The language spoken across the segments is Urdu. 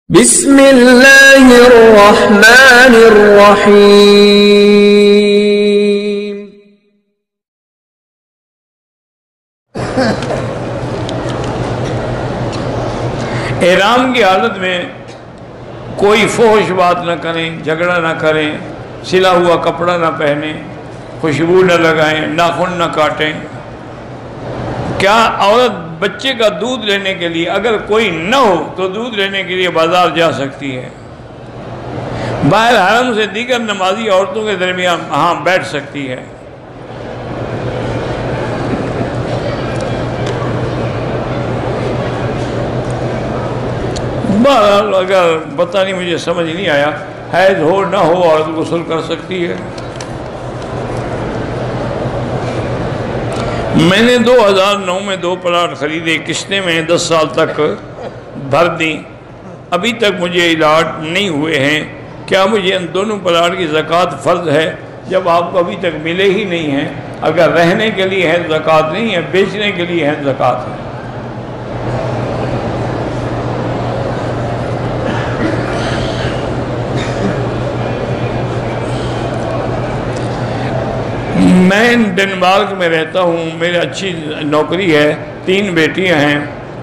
بسم اللہ الرحمن الرحیم۔ احرام کی حالت میں کوئی فحش بات نہ کریں، جھگڑا نہ کریں، سلا ہوا کپڑا نہ پہنیں، خوشبو نہ لگائیں، ناخن نہ کاٹیں۔ کیا عورت بچے کا دودھ لینے کے لیے اگر کوئی نہ ہو تو دودھ لینے کے لیے بازار جا سکتی ہے؟ باہر حرم سے دیگر نمازی عورتوں کے درمیان وہاں بیٹھ سکتی ہے۔ بہرحال اگر پتہ نہیں، مجھے سمجھ نہیں آیا، حیض ہو نہ ہو عورت غسل کر سکتی ہے۔ میں نے 2009 میں 2 پلاٹ خریدے، قسطیں میں 10 سال تک بھر دیں، ابھی تک مجھے الاٹ نہیں ہوئے ہیں۔ کیا مجھے ان دونوں پلاٹ کی زکوٰۃ فرض ہے جب آپ کو ابھی تک ملے ہی نہیں ہیں؟ اگر رہنے کے لیے ہے زکوٰۃ نہیں ہے، بیچنے کے لیے ہے زکوٰۃ ہے۔ میں ڈنمارک میں رہتا ہوں، میری اچھی نوکری ہے، 3 بیٹیاں ہیں۔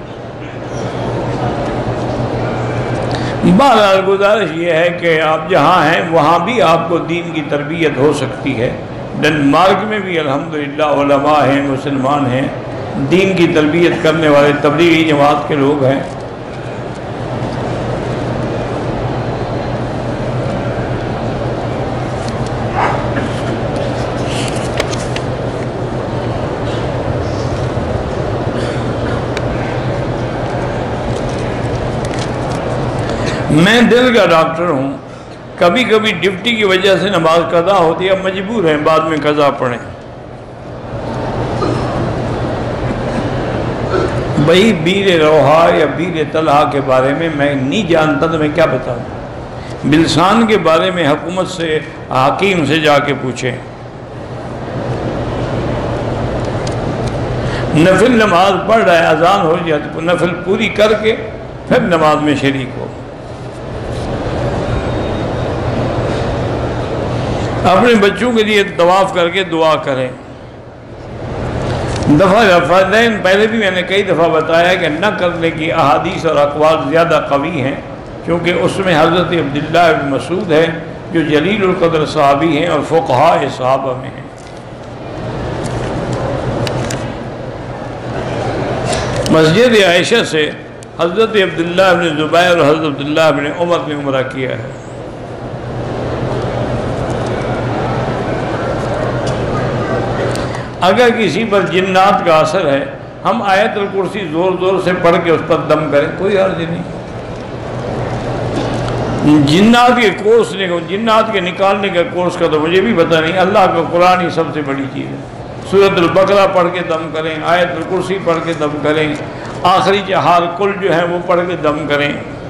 بہرحال گزارش یہ ہے کہ آپ جہاں ہیں وہاں بھی آپ کو دین کی تربیت ہو سکتی ہے۔ ڈنمارک میں بھی الحمدللہ علماء ہیں، مسلمان ہیں، دین کی تربیت کرنے والے تبلیغی جماعت کے لوگ ہیں۔ میں دل کا ڈاکٹر ہوں، کبھی کبھی ڈیوٹی کی وجہ سے نماز قضا ہوتی ہے، مجبور ہیں بعد میں قضا پڑھیں۔ بھئی بیر روحا یا بیر طلحہ کے بارے میں میں نہیں جانتا تو میں کیا بتاؤں؟ بلسان کے بارے میں حکومت سے، حکیم سے جا کے پوچھیں۔ نفل نماز پڑھ رہا ہے، اذان ہو جائے تو نفل پوری کر کے پھر نماز میں شریک ہو۔ اپنے بچوں کے لیے طواف کر کے دعا کریں۔ فرضین پہلے بھی میں نے کئی دفعہ بتایا کہ نہ کرنے کی احادیث اور اقوال زیادہ قوی ہیں، کیونکہ اس میں حضرت عبداللہ بن مسعود ہے جو جلیل القدر صحابی ہیں اور فقہاء صحابہ میں ہیں۔ مسجد عائشہ سے حضرت عبداللہ بن زبیر اور حضرت عبداللہ بن عمر نے عمرہ کیا ہے۔ اگر کسی پر جنات کا اثر ہے، ہم آیت الکرسی زور زور سے پڑھ کے اس پر دم کریں، کوئی حرج نہیں۔ جنات کے کورس جنات کے نکالنے کا کورس کا تو مجھے بھی پتہ نہیں، اللہ کا قرآن ہی سب سے بڑی چیز ہے۔ سورۃ البقرہ پڑھ کے دم کریں، آیت الکرسی پڑھ کے دم کریں، آخری چہار کل جو ہے وہ پڑھ کے دم کریں۔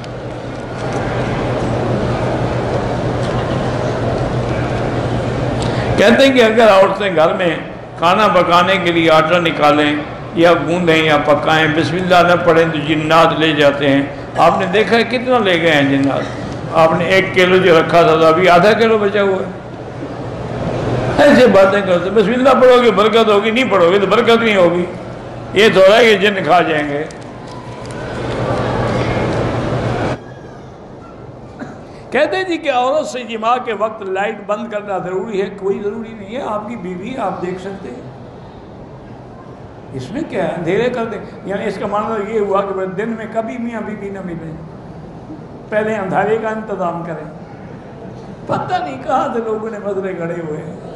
کہتے ہیں کہ اگر عورتیں گھر میں کھانا پکانے کے لیے آٹا نکالیں یا گوندیں یا پکائیں، بسم اللہ نہ پڑھیں تو جنات لے جاتے ہیں۔ آپ نے دیکھا ہے کتنا لے گئے ہیں جنات؟ آپ نے 1 کلو جو رکھا تھا تو ابھی ½ کلو بچا ہوا ہے۔ ایسے باتیں کرتے، بسم اللہ پڑھو گے برکت ہوگی، نہیں پڑھو گے تو برکت نہیں ہوگی۔ یہ تو ہے کہ جن کھا جائیں گے۔ کہتے ہیں جی کہ عورت سے جماع کے وقت لائٹ بند کرنا ضروری ہے؟ کوئی ضروری نہیں ہے، آپ کی بیوی آپ دیکھ سکتے ہیں، اس میں کیا ہے، اندھیرے کر دیں۔ یعنی اس کا معنی یہ ہوا کہ دن میں کبھی میاں بیوی نہ ملیں، پہلے اندھیرے کا انتظام کریں۔ پتہ نہیں کہاں سے لوگوں نے مسئلے کھڑے ہوئے ہیں۔